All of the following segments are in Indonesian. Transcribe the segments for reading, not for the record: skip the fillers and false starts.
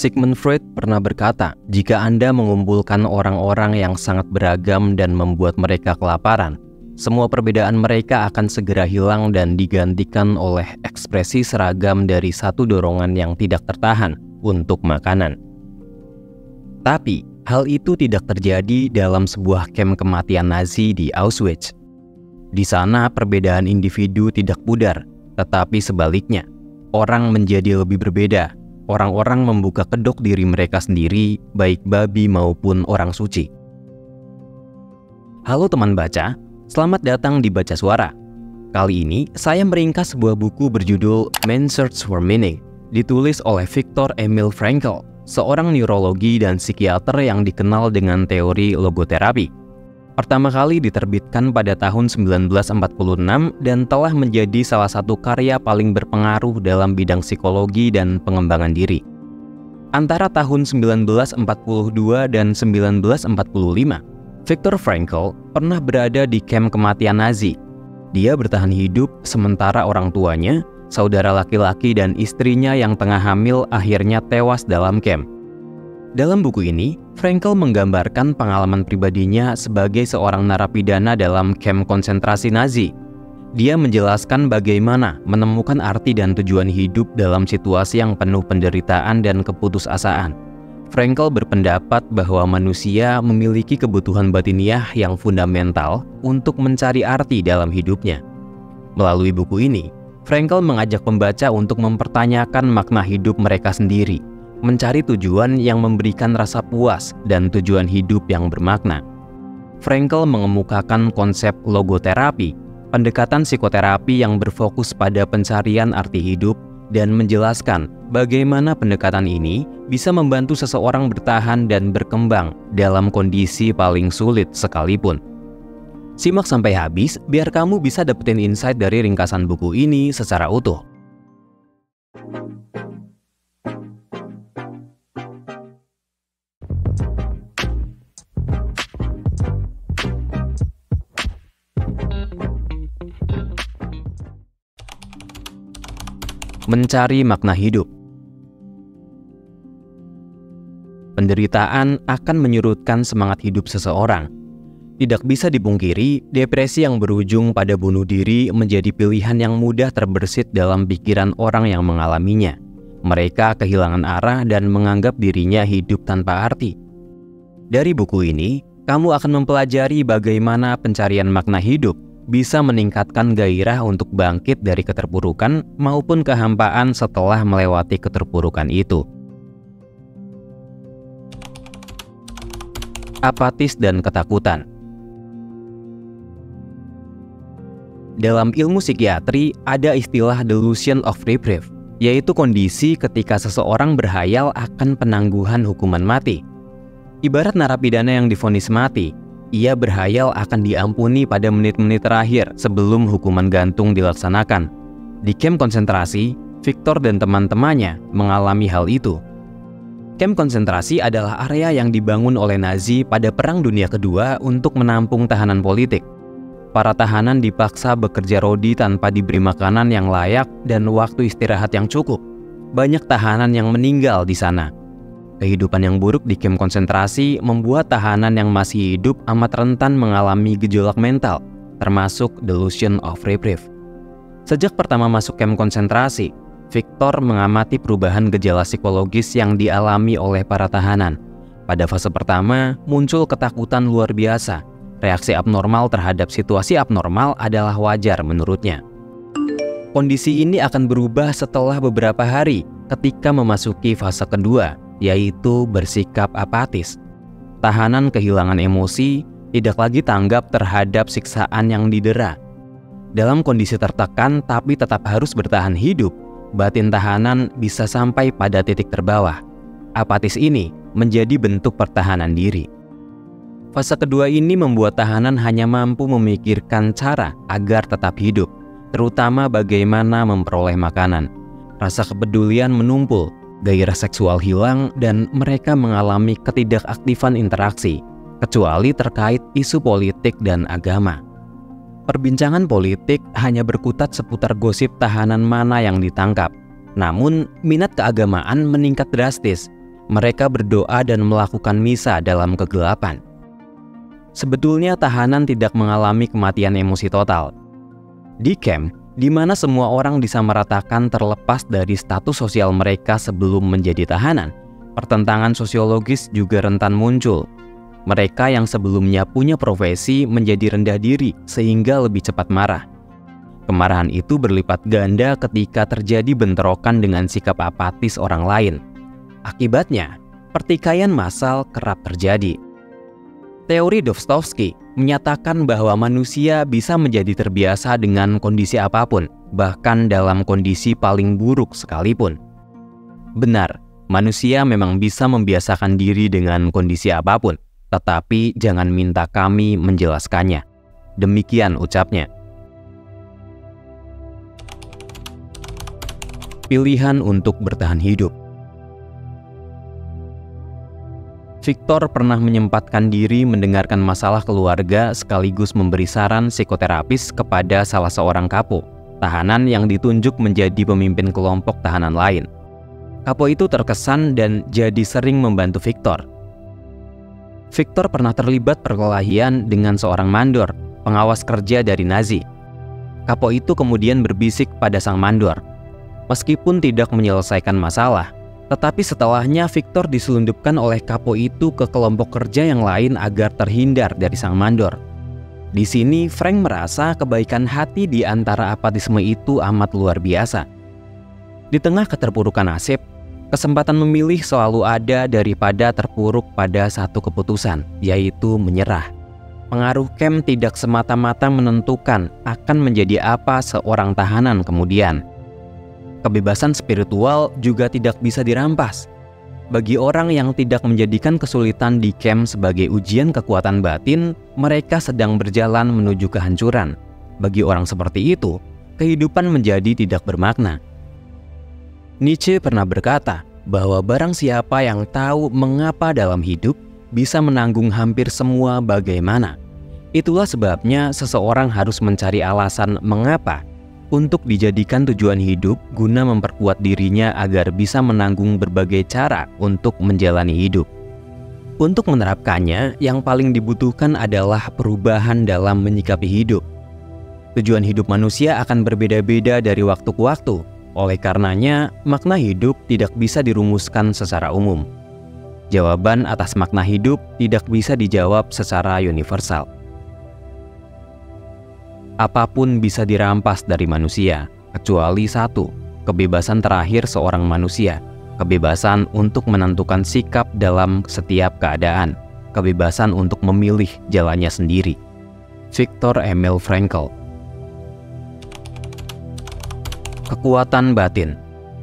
Sigmund Freud pernah berkata, jika Anda mengumpulkan orang-orang yang sangat beragam dan membuat mereka kelaparan, semua perbedaan mereka akan segera hilang dan digantikan oleh ekspresi seragam dari satu dorongan yang tidak tertahan untuk makanan. Tapi, hal itu tidak terjadi dalam sebuah kamp kematian Nazi di Auschwitz. Di sana, perbedaan individu tidak pudar, tetapi sebaliknya, orang menjadi lebih berbeda. Orang-orang membuka kedok diri mereka sendiri, baik babi maupun orang suci. Halo teman baca, selamat datang di Baca Suara. Kali ini, saya meringkas sebuah buku berjudul Man's Search for Meaning, ditulis oleh Viktor Emil Frankl, seorang neurologi dan psikiater yang dikenal dengan teori logoterapi. Pertama kali diterbitkan pada tahun 1946 dan telah menjadi salah satu karya paling berpengaruh dalam bidang psikologi dan pengembangan diri. Antara tahun 1942 dan 1945, Viktor Frankl pernah berada di kamp kematian Nazi. Dia bertahan hidup sementara orang tuanya, saudara laki-laki dan istrinya yang tengah hamil akhirnya tewas dalam kamp. Dalam buku ini, Frankl menggambarkan pengalaman pribadinya sebagai seorang narapidana dalam kamp konsentrasi Nazi. Dia menjelaskan bagaimana menemukan arti dan tujuan hidup dalam situasi yang penuh penderitaan dan keputusasaan. Frankl berpendapat bahwa manusia memiliki kebutuhan batiniah yang fundamental untuk mencari arti dalam hidupnya. Melalui buku ini, Frankl mengajak pembaca untuk mempertanyakan makna hidup mereka sendiri, mencari tujuan yang memberikan rasa puas dan tujuan hidup yang bermakna. Frankl mengemukakan konsep logoterapi, pendekatan psikoterapi yang berfokus pada pencarian arti hidup, dan menjelaskan bagaimana pendekatan ini bisa membantu seseorang bertahan dan berkembang dalam kondisi paling sulit sekalipun. Simak sampai habis biar kamu bisa dapetin insight dari ringkasan buku ini secara utuh. Mencari makna hidup. Penderitaan akan menyurutkan semangat hidup seseorang. Tidak bisa dipungkiri, depresi yang berujung pada bunuh diri menjadi pilihan yang mudah terbersit dalam pikiran orang yang mengalaminya. Mereka kehilangan arah dan menganggap dirinya hidup tanpa arti. Dari buku ini, kamu akan mempelajari bagaimana pencarian makna hidup bisa meningkatkan gairah untuk bangkit dari keterpurukan maupun kehampaan setelah melewati keterpurukan itu. Apatis dan ketakutan. Dalam ilmu psikiatri ada istilah delusion of reprieve, yaitu kondisi ketika seseorang berhayal akan penangguhan hukuman mati. Ibarat narapidana yang divonis mati, ia berhayal akan diampuni pada menit-menit terakhir sebelum hukuman gantung dilaksanakan. Di kamp konsentrasi, Viktor dan teman-temannya mengalami hal itu. Kamp konsentrasi adalah area yang dibangun oleh Nazi pada Perang Dunia Kedua untuk menampung tahanan politik. Para tahanan dipaksa bekerja rodi tanpa diberi makanan yang layak dan waktu istirahat yang cukup. Banyak tahanan yang meninggal di sana. Kehidupan yang buruk di kamp konsentrasi membuat tahanan yang masih hidup amat rentan mengalami gejolak mental, termasuk delusion of reprieve. Sejak pertama masuk kamp konsentrasi, Viktor mengamati perubahan gejala psikologis yang dialami oleh para tahanan. Pada fase pertama, muncul ketakutan luar biasa. Reaksi abnormal terhadap situasi abnormal adalah wajar menurutnya. Kondisi ini akan berubah setelah beberapa hari ketika memasuki fase kedua, yaitu bersikap apatis. Tahanan kehilangan emosi, tidak lagi tanggap terhadap siksaan yang didera. Dalam kondisi tertekan tapi tetap harus bertahan hidup, batin tahanan bisa sampai pada titik terbawah. Apatis ini menjadi bentuk pertahanan diri. Fase kedua ini membuat tahanan hanya mampu memikirkan cara agar tetap hidup, terutama bagaimana memperoleh makanan. Rasa kepedulian menumpul, gairah seksual hilang, dan mereka mengalami ketidakaktifan interaksi, kecuali terkait isu politik dan agama. Perbincangan politik hanya berkutat seputar gosip tahanan mana yang ditangkap. Namun, minat keagamaan meningkat drastis. mereka berdoa dan melakukan misa dalam kegelapan. Sebetulnya tahanan tidak mengalami kematian emosi total. Di camp, di mana semua orang disamaratakan terlepas dari status sosial mereka sebelum menjadi tahanan, pertentangan sosiologis juga rentan muncul. Mereka yang sebelumnya punya profesi menjadi rendah diri sehingga lebih cepat marah. Kemarahan itu berlipat ganda ketika terjadi bentrokan dengan sikap apatis orang lain. Akibatnya, pertikaian massal kerap terjadi. Teori Dostoevsky menyatakan bahwa manusia bisa menjadi terbiasa dengan kondisi apapun, bahkan dalam kondisi paling buruk sekalipun. Benar, manusia memang bisa membiasakan diri dengan kondisi apapun, tetapi jangan minta kami menjelaskannya. Demikian ucapnya. Pilihan untuk bertahan hidup. Victor pernah menyempatkan diri mendengarkan masalah keluarga sekaligus memberi saran psikoterapis kepada salah seorang kapo, tahanan yang ditunjuk menjadi pemimpin kelompok tahanan lain. Kapo itu terkesan dan jadi sering membantu Victor. Victor pernah terlibat perkelahian dengan seorang mandor, pengawas kerja dari Nazi. Kapo itu kemudian berbisik pada sang mandor. Meskipun tidak menyelesaikan masalah, tetapi setelahnya Victor diselundupkan oleh kapo itu ke kelompok kerja yang lain agar terhindar dari sang mandor. Di sini Frank merasa kebaikan hati di antara apatisme itu amat luar biasa. Di tengah keterpurukan nasib, kesempatan memilih selalu ada daripada terpuruk pada satu keputusan, yaitu menyerah. Pengaruh camp tidak semata-mata menentukan akan menjadi apa seorang tahanan kemudian. Kebebasan spiritual juga tidak bisa dirampas. Bagi orang yang tidak menjadikan kesulitan di camp sebagai ujian kekuatan batin, mereka sedang berjalan menuju kehancuran. Bagi orang seperti itu, kehidupan menjadi tidak bermakna. Nietzsche pernah berkata bahwa barang siapa yang tahu mengapa dalam hidup, bisa menanggung hampir semua bagaimana. Itulah sebabnya seseorang harus mencari alasan mengapa untuk dijadikan tujuan hidup guna memperkuat dirinya agar bisa menanggung berbagai cara untuk menjalani hidup. Untuk menerapkannya, yang paling dibutuhkan adalah perubahan dalam menyikapi hidup. Tujuan hidup manusia akan berbeda-beda dari waktu ke waktu. Oleh karenanya, makna hidup tidak bisa dirumuskan secara umum. Jawaban atas makna hidup tidak bisa dijawab secara universal. Apapun bisa dirampas dari manusia, kecuali satu, kebebasan terakhir seorang manusia, kebebasan untuk menentukan sikap dalam setiap keadaan, kebebasan untuk memilih jalannya sendiri. Viktor Emil Frankl. Kekuatan batin.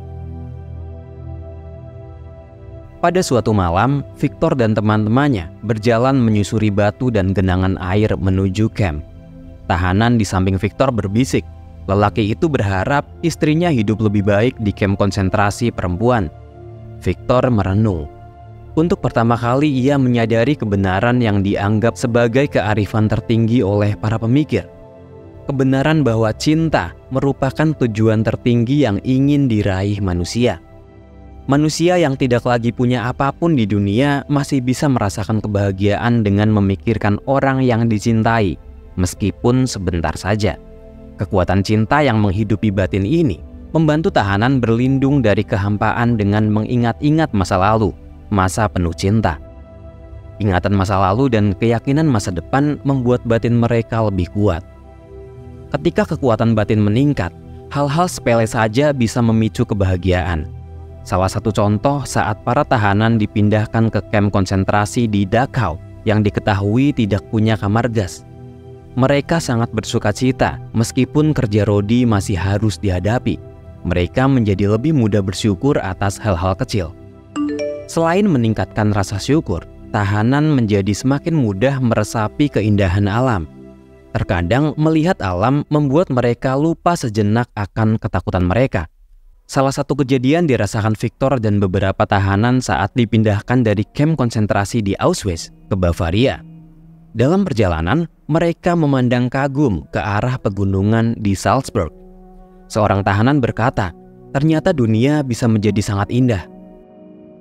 Pada suatu malam, Victor dan teman-temannya berjalan menyusuri batu dan genangan air menuju camp. Tahanan di samping Victor berbisik. Lelaki itu berharap istrinya hidup lebih baik di kamp konsentrasi perempuan. Victor merenung. Untuk pertama kali ia menyadari kebenaran yang dianggap sebagai kearifan tertinggi oleh para pemikir. Kebenaran bahwa cinta merupakan tujuan tertinggi yang ingin diraih manusia. Manusia yang tidak lagi punya apapun di dunia masih bisa merasakan kebahagiaan dengan memikirkan orang yang dicintai, meskipun sebentar saja. Kekuatan cinta yang menghidupi batin ini membantu tahanan berlindung dari kehampaan dengan mengingat-ingat masa lalu, masa penuh cinta. Ingatan masa lalu dan keyakinan masa depan membuat batin mereka lebih kuat. Ketika kekuatan batin meningkat, hal-hal sepele saja bisa memicu kebahagiaan. Salah satu contoh saat para tahanan dipindahkan ke kamp konsentrasi di Dachau yang diketahui tidak punya kamar gas. Mereka sangat bersukacita meskipun kerja rodi masih harus dihadapi. Mereka menjadi lebih mudah bersyukur atas hal-hal kecil. Selain meningkatkan rasa syukur, tahanan menjadi semakin mudah meresapi keindahan alam. Terkadang melihat alam membuat mereka lupa sejenak akan ketakutan mereka. Salah satu kejadian dirasakan Victor dan beberapa tahanan saat dipindahkan dari kamp konsentrasi di Auschwitz ke Bavaria. Dalam perjalanan, mereka memandang kagum ke arah pegunungan di Salzburg. Seorang tahanan berkata, ternyata dunia bisa menjadi sangat indah.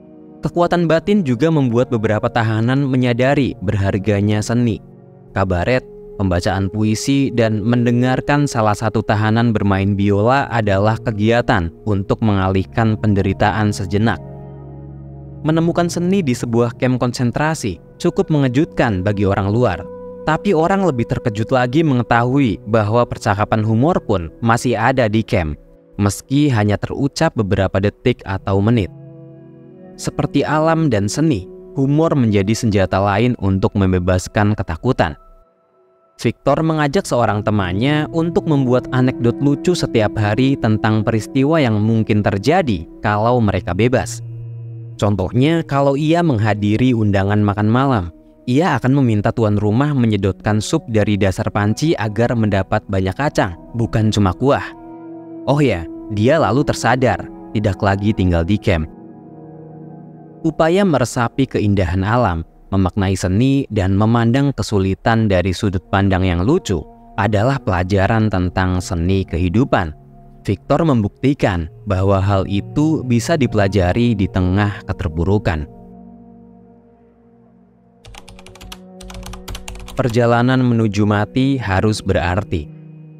Kekuatan batin juga membuat beberapa tahanan menyadari berharganya seni. Kabaret, pembacaan puisi, dan mendengarkan salah satu tahanan bermain biola adalah kegiatan untuk mengalihkan penderitaan sejenak. Menemukan seni di sebuah kamp konsentrasi cukup mengejutkan bagi orang luar. Tapi orang lebih terkejut lagi mengetahui bahwa percakapan humor pun masih ada di kamp, meski hanya terucap beberapa detik atau menit. Seperti alam dan seni, humor menjadi senjata lain untuk membebaskan ketakutan. Victor mengajak seorang temannya untuk membuat anekdot lucu setiap hari tentang peristiwa yang mungkin terjadi kalau mereka bebas. Contohnya, kalau ia menghadiri undangan makan malam, ia akan meminta tuan rumah menyedotkan sup dari dasar panci agar mendapat banyak kacang, bukan cuma kuah. Oh ya, dia lalu tersadar, tidak lagi tinggal di kamp. Upaya meresapi keindahan alam, memaknai seni, dan memandang kesulitan dari sudut pandang yang lucu adalah pelajaran tentang seni kehidupan. Victor membuktikan bahwa hal itu bisa dipelajari di tengah keterburukan. Perjalanan menuju mati harus berarti.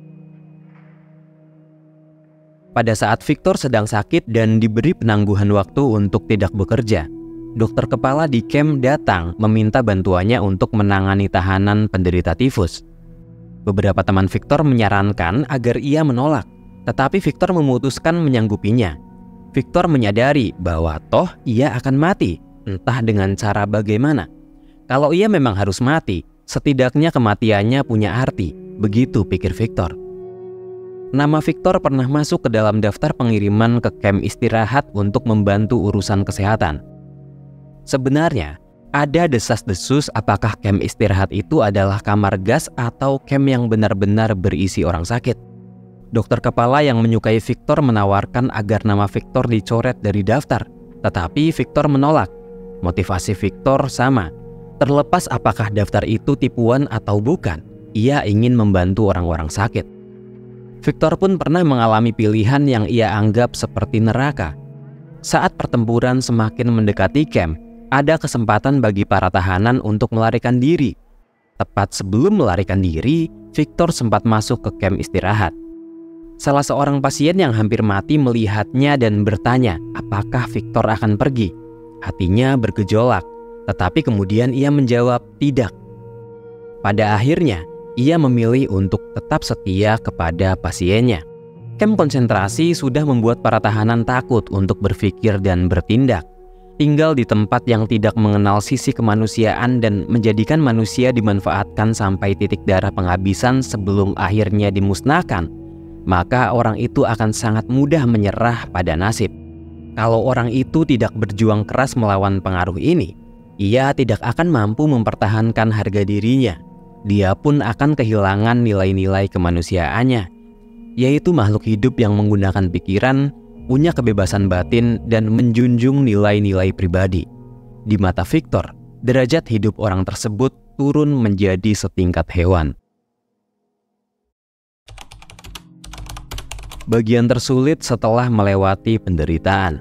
Pada saat Victor sedang sakit dan diberi penangguhan waktu untuk tidak bekerja, dokter kepala di kamp datang meminta bantuannya untuk menangani tahanan penderita tifus. Beberapa teman Victor menyarankan agar ia menolak, tetapi Victor memutuskan menyanggupinya. Victor menyadari bahwa toh ia akan mati, entah dengan cara bagaimana. Kalau ia memang harus mati, setidaknya kematiannya punya arti, begitu pikir Victor. Nama Victor pernah masuk ke dalam daftar pengiriman ke kamp istirahat untuk membantu urusan kesehatan. Sebenarnya, ada desas-desus apakah kamp istirahat itu adalah kamar gas atau kamp yang benar-benar berisi orang sakit. Dokter kepala yang menyukai Victor menawarkan agar nama Victor dicoret dari daftar, tetapi Victor menolak. Motivasi Victor sama. Terlepas apakah daftar itu tipuan atau bukan, ia ingin membantu orang-orang sakit. Victor pun pernah mengalami pilihan yang ia anggap seperti neraka. Saat pertempuran semakin mendekati kamp, ada kesempatan bagi para tahanan untuk melarikan diri. Tepat sebelum melarikan diri, Victor sempat masuk ke kamp istirahat. Salah seorang pasien yang hampir mati melihatnya dan bertanya apakah Victor akan pergi. Hatinya bergejolak. Tetapi kemudian ia menjawab tidak. Pada akhirnya, ia memilih untuk tetap setia kepada pasiennya. Kamp konsentrasi sudah membuat para tahanan takut untuk berpikir dan bertindak. Tinggal di tempat yang tidak mengenal sisi kemanusiaan dan menjadikan manusia dimanfaatkan sampai titik darah penghabisan sebelum akhirnya dimusnahkan, maka orang itu akan sangat mudah menyerah pada nasib. Kalau orang itu tidak berjuang keras melawan pengaruh ini, ia tidak akan mampu mempertahankan harga dirinya. Dia pun akan kehilangan nilai-nilai kemanusiaannya, yaitu makhluk hidup yang menggunakan pikiran, punya kebebasan batin, dan menjunjung nilai-nilai pribadi. Di mata Victor, derajat hidup orang tersebut turun menjadi setingkat hewan. Bagian tersulit setelah melewati penderitaan.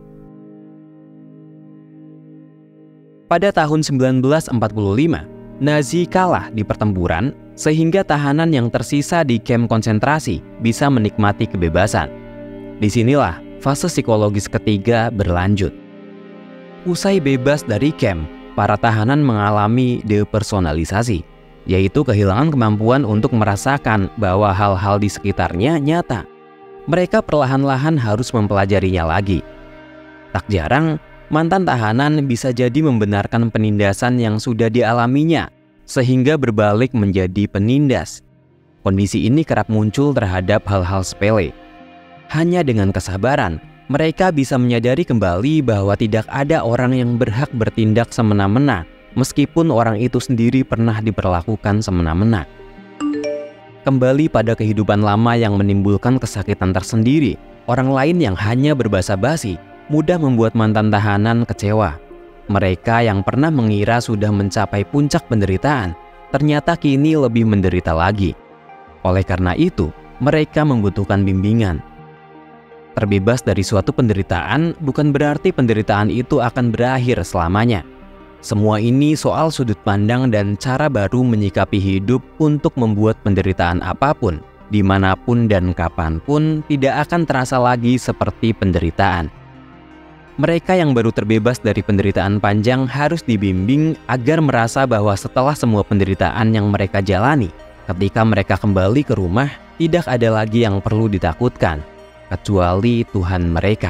Pada tahun 1945, Nazi kalah di pertempuran sehingga tahanan yang tersisa di kamp konsentrasi bisa menikmati kebebasan. Disinilah fase psikologis ketiga berlanjut. Usai bebas dari kamp, para tahanan mengalami depersonalisasi, yaitu kehilangan kemampuan untuk merasakan bahwa hal-hal di sekitarnya nyata. Mereka perlahan-lahan harus mempelajarinya lagi. Tak jarang, mantan tahanan bisa jadi membenarkan penindasan yang sudah dialaminya, sehingga berbalik menjadi penindas. Kondisi ini kerap muncul terhadap hal-hal sepele. Hanya dengan kesabaran, mereka bisa menyadari kembali bahwa tidak ada orang yang berhak bertindak semena-mena, meskipun orang itu sendiri pernah diperlakukan semena-mena. Kembali pada kehidupan lama yang menimbulkan kesakitan tersendiri, orang lain yang hanya berbasa basi mudah membuat mantan tahanan kecewa. Mereka yang pernah mengira sudah mencapai puncak penderitaan, ternyata kini lebih menderita lagi. Oleh karena itu, mereka membutuhkan bimbingan. Terbebas dari suatu penderitaan bukan berarti penderitaan itu akan berakhir selamanya. Semua ini soal sudut pandang dan cara baru menyikapi hidup untuk membuat penderitaan apapun, dimanapun dan kapanpun, tidak akan terasa lagi seperti penderitaan. Mereka yang baru terbebas dari penderitaan panjang harus dibimbing agar merasa bahwa setelah semua penderitaan yang mereka jalani, ketika mereka kembali ke rumah, tidak ada lagi yang perlu ditakutkan, kecuali Tuhan mereka.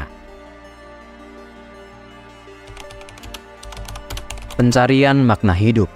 Pencarian makna hidup.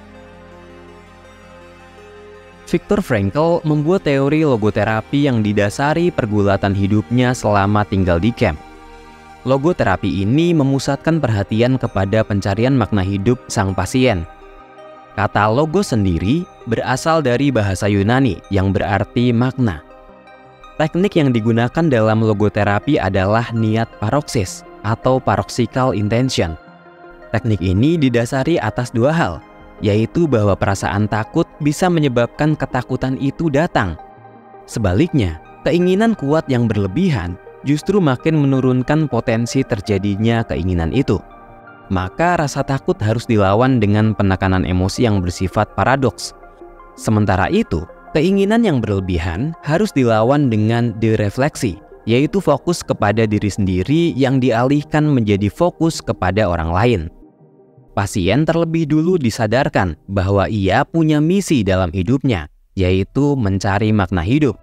Viktor Frankl membuat teori logoterapi yang didasari pergulatan hidupnya selama tinggal di kamp. Logoterapi ini memusatkan perhatian kepada pencarian makna hidup sang pasien. Kata logos sendiri berasal dari bahasa Yunani yang berarti makna. Teknik yang digunakan dalam logoterapi adalah niat paroksis atau paroxysmal intention. Teknik ini didasari atas dua hal, yaitu bahwa perasaan takut bisa menyebabkan ketakutan itu datang. Sebaliknya, keinginan kuat yang berlebihan justru makin menurunkan potensi terjadinya keinginan itu. Maka rasa takut harus dilawan dengan penekanan emosi yang bersifat paradoks. Sementara itu, keinginan yang berlebihan harus dilawan dengan derefleksi, yaitu fokus kepada diri sendiri yang dialihkan menjadi fokus kepada orang lain. Pasien terlebih dulu disadarkan bahwa ia punya misi dalam hidupnya, yaitu mencari makna hidup.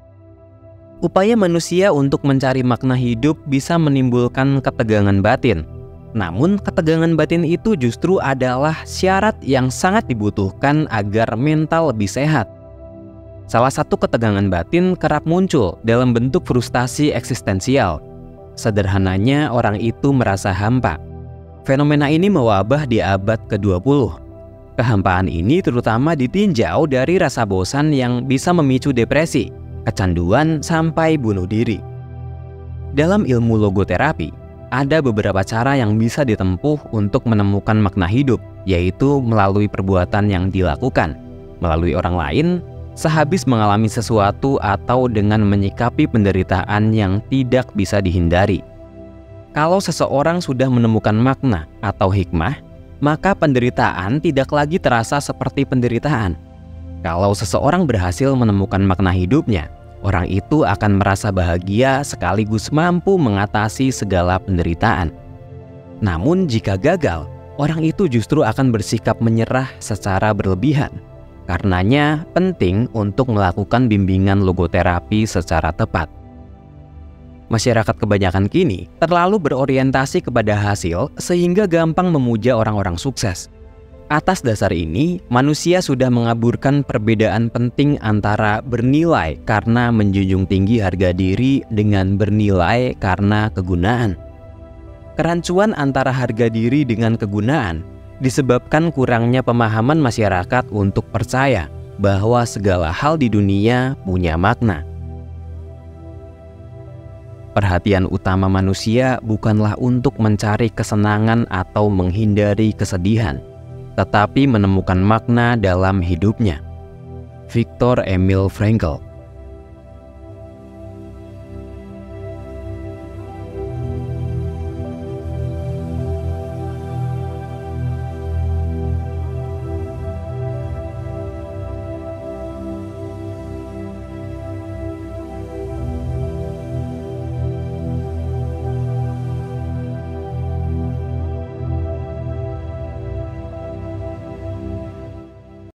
Upaya manusia untuk mencari makna hidup bisa menimbulkan ketegangan batin. Namun, ketegangan batin itu justru adalah syarat yang sangat dibutuhkan agar mental lebih sehat. Salah satu ketegangan batin kerap muncul dalam bentuk frustasi eksistensial. Sederhananya, orang itu merasa hampa. Fenomena ini mewabah di abad ke-20. Kehampaan ini terutama ditinjau dari rasa bosan yang bisa memicu depresi, kecanduan, sampai bunuh diri. Dalam ilmu logoterapi, ada beberapa cara yang bisa ditempuh untuk menemukan makna hidup, yaitu melalui perbuatan yang dilakukan, melalui orang lain, sehabis mengalami sesuatu, atau dengan menyikapi penderitaan yang tidak bisa dihindari. Kalau seseorang sudah menemukan makna atau hikmah, maka penderitaan tidak lagi terasa seperti penderitaan. Kalau seseorang berhasil menemukan makna hidupnya, orang itu akan merasa bahagia sekaligus mampu mengatasi segala penderitaan. Namun jika gagal, orang itu justru akan bersikap menyerah secara berlebihan. Karenanya penting untuk melakukan bimbingan logoterapi secara tepat. Masyarakat kebanyakan kini terlalu berorientasi kepada hasil sehingga gampang memuja orang-orang sukses. Atas dasar ini, manusia sudah mengaburkan perbedaan penting antara bernilai karena menjunjung tinggi harga diri dengan bernilai karena kegunaan. Kerancuan antara harga diri dengan kegunaan disebabkan kurangnya pemahaman masyarakat untuk percaya bahwa segala hal di dunia punya makna. Perhatian utama manusia bukanlah untuk mencari kesenangan atau menghindari kesedihan, tetapi menemukan makna dalam hidupnya. Viktor Emil Frankl.